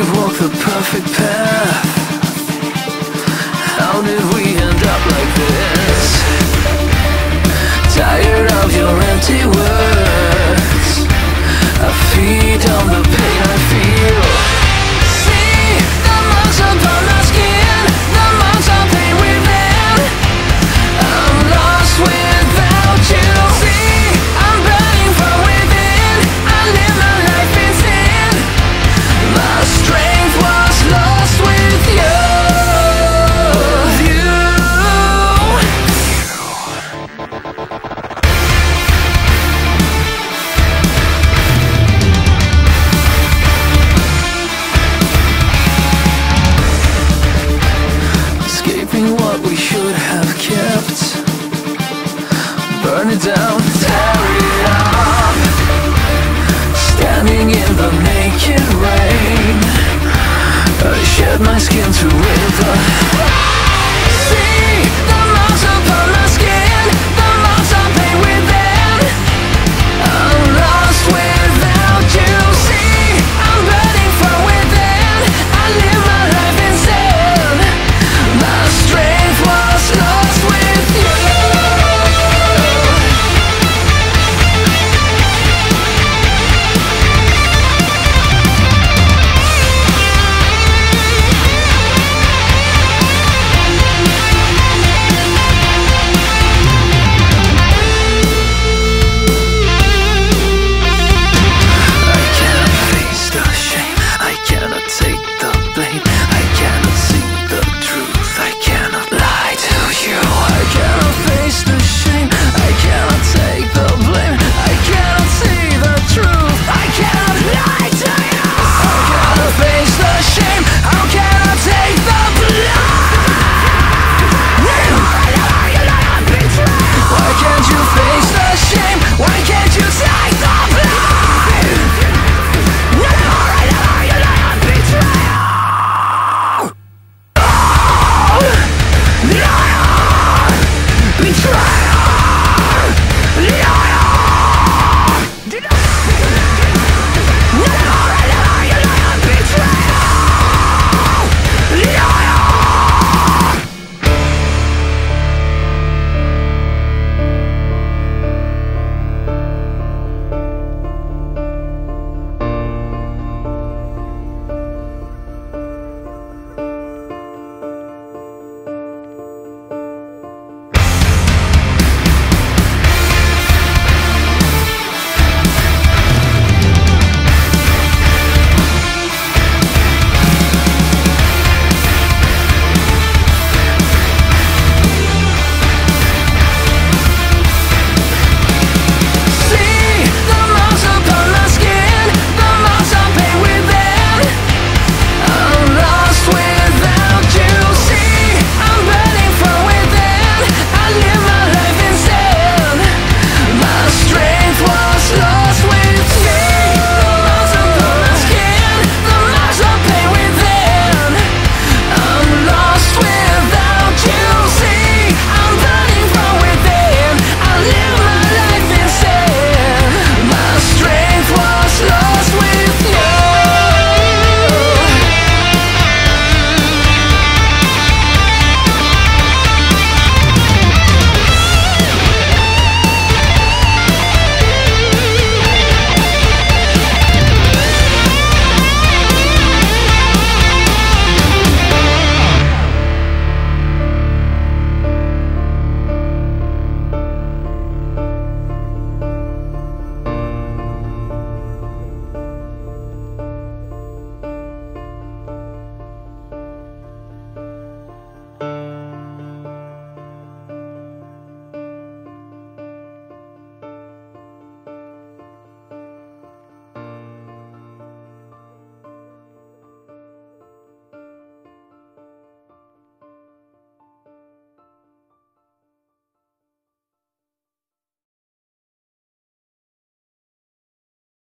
you've walked the perfect path. How did we end up like this? Tired of your empty words, I feed on the pain I feel. See the marks upon my skin, the marks of pain within. I'm lost without you. See, I'm burning from within. I live my life in sin. My strength was lost with you. Escaping what we should have kept. Burn it down, tear it up. Standing in the naked rain, I shed my skin to wither.